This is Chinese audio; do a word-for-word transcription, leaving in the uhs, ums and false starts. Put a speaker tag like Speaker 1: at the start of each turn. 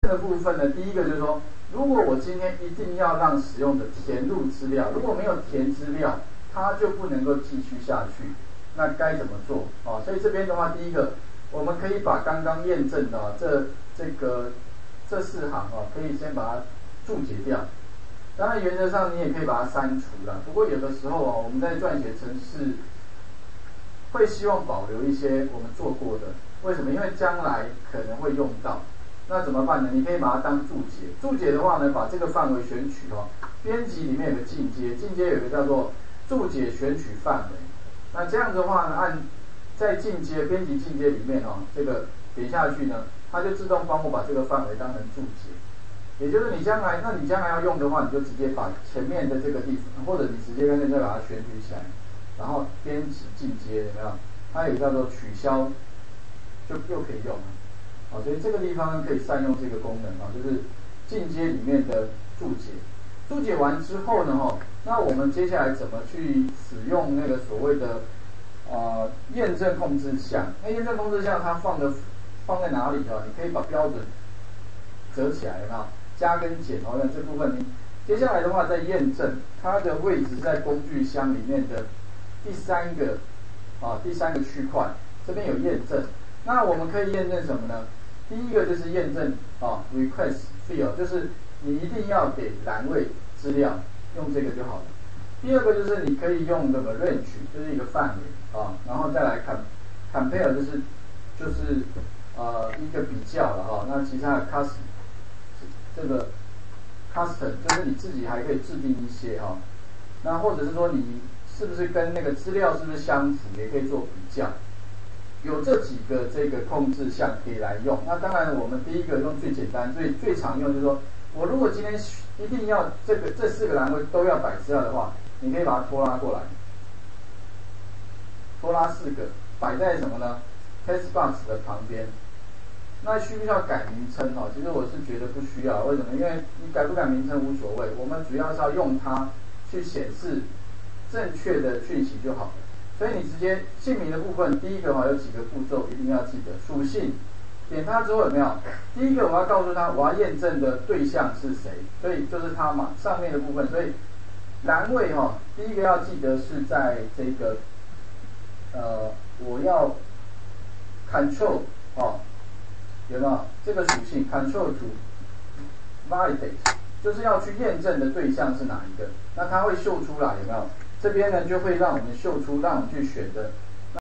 Speaker 1: 的部分呢，第一个就是说，如果我今天一定要让使用者填入资料，如果没有填资料，它就不能够继续下去。那该怎么做啊？所以这边的话，第一个，我们可以把刚刚验证的、啊、这这个这四行啊，可以先把它注解掉。当然，原则上你也可以把它删除了。不过有的时候啊，我们在撰写程式会希望保留一些我们做过的。为什么？因为将来可能会用到。那怎么办呢？你可以把它当注解。注解的话呢，把这个范围选取哦。编辑里面有个进阶，进阶有个叫做注解选取范围。那这样子的话呢，按在进阶编辑进阶里面哦，这个点下去呢，它就自动帮我把这个范围当成注解。也就是你将来，那你将来要用的话，你就直接把前面的这个地方，或者你直接跟着再把它选取起来，然后编辑进阶，有没有？它有叫做取消，就又可以用了。好，所以这个地方可以善用这个功能啊，就是进阶里面的注解。注解完之后呢，哈，那我们接下来怎么去使用那个所谓的呃验证控制项？那验证控制项它放的放在哪里啊？你可以把标准折起来，有没有？加跟减哦，那这部分你接下来的话，在验证它的位置在工具箱里面的第三个啊第三个区块，这边有验证。那我们可以验证什么呢？第一个就是验证啊 request field， 就是你一定要给栏位资料，用这个就好了。第二个就是你可以用这个 range， 就是一个范围啊，然后再来看 compare， 就是就是呃一个比较了哈、啊。那其他的 custom 这个 custom 就是你自己还可以制定一些哈、啊，那或者是说你是不是跟那个资料是不是相符，也可以做比较。有这几个这个控制项可以来用。那当然，我们第一个用最简单、最最常用，就是说我如果今天一定要这个这四个栏位都要摆资料的话，你可以把它拖拉过来，拖拉四个摆在什么呢 ？text box 的旁边。那需不需要改名称哦？其实我是觉得不需要。为什么？因为你改不改名称无所谓，我们主要是要用它去显示正确的讯息就好了。所以你直接姓名的部分，第一个哈有几个步骤一定要记得。属性，点它之后有没有？第一个我要告诉他我要验证的对象是谁，所以就是它嘛，上面的部分。所以栏位哈，第一个要记得是在这个呃，我要 control 哦，有没有这个属性 control to validate， 就是要去验证的对象是哪一个？那它会秀出来有没有？这边呢就会让我们秀出，让我们去选的